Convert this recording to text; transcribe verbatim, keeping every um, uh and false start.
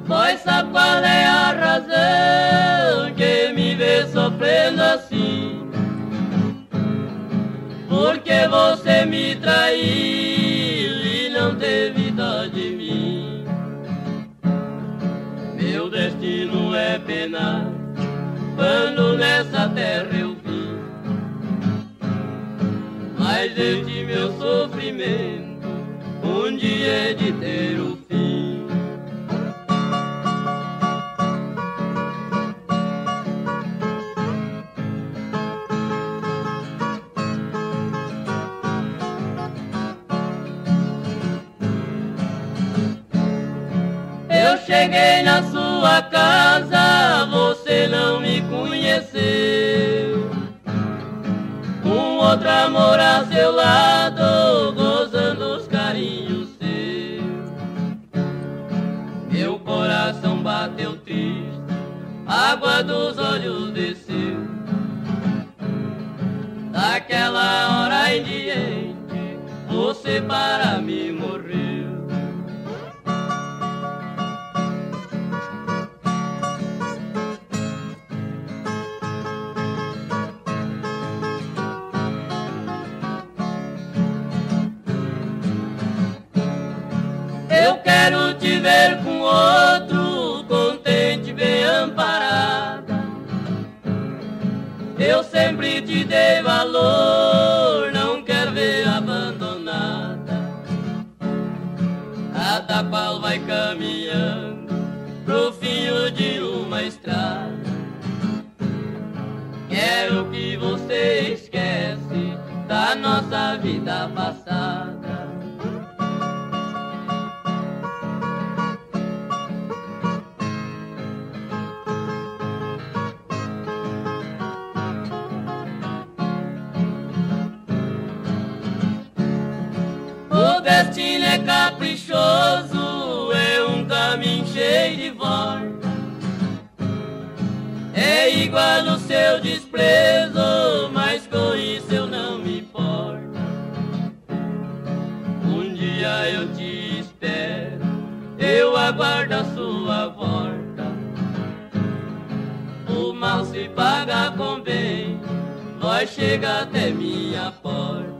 Pois sabe qual é a razão que me vê sofrendo assim? Porque você me traiu e não teve dó de mim. Meu destino é penar quando nessa terra eu vim. Mas este meu sofrimento um dia é de ter o fim. Eu cheguei na sua casa, você não me conheceu. Um outro amor a seu lado, gozando os carinhos seus. Meu coração bateu triste, água dos olhos desceu. Daquela hora em diante, você para mim morreu. Eu quero te ver com outro, contente, bem amparada. Eu sempre te dei valor, não quero ver abandonada. Cada qual vai caminhando pro fim de uma estrada. Quero que você esquece da nossa vida passada. O destino é caprichoso, é um caminho cheio de volta. É igual o seu desprezo, mas com isso eu não me importo. Um dia eu te espero, eu aguardo a sua volta. O mal se paga com bem, nós chega até minha porta.